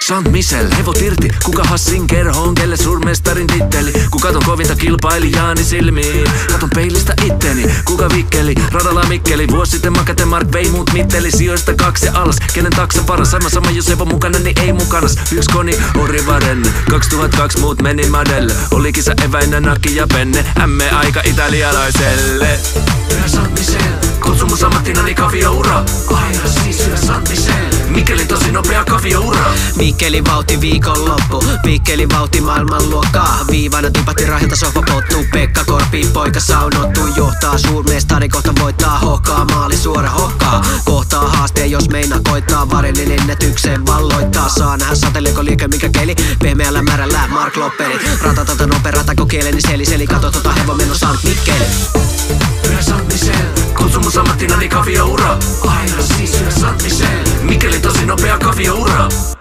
Saint-Michel, hevot irti, kuka hassin kerhoon, kelle surmestarin titteli. Kun katon kovinta kilpailijaani silmiin, katon peilistä itteni, kuka vikkeli, radalla Mikkeli. Vuosi sitten Makate Mark vei muut mitteli, sijoista 2 ja alas. Kenen taksa paras, sama jos Evo mukana, niin ei mukanas. Yks koni, Orivaren, 2002 muut meni madelle. Oli kisa eväinä, nakki ja penne, ämme aika italialaiselle. Yhä Saint-Michel, kutsumus ammattinani kavioura. Aina siis yhä Saint-Michel, Mikkelin tosi nopea kavioura. Mikkelin vauhti viikonloppu, Mikkelin vauhti maailmanluokkaa. Viivana tipatti rahilta sohva pottuu, Pekka Korpi poika saunottuu. Johtaa suurmestari, kohta voittaa hokkaa, maali suora hokkaa. Kohtaa haasteen, jos meinaa koittaa, varellin ennätykseen valloittaa. Saa nähdä sateleeko liike mikä keli, pehmeällä märällä Mark Lopperi. Ratatata noperata kokeileni seli, kato tota hevon meno Saint-Michel. Yhä Saint-Michel, kutsumus ammattinani kavioura. Aina siis yhä Saint-Michel, Mikkelin tosi nopea kavioura.